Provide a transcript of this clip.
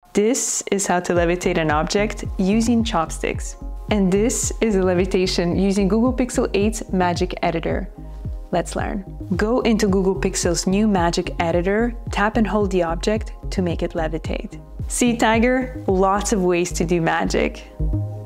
This is how to levitate an object using chopsticks. And this is a levitation using Google Pixel 8's Magic Editor. Let's learn. Go into Google Pixel's new Magic Editor, tap and hold the object to make it levitate. See, Tiger? Lots of ways to do magic.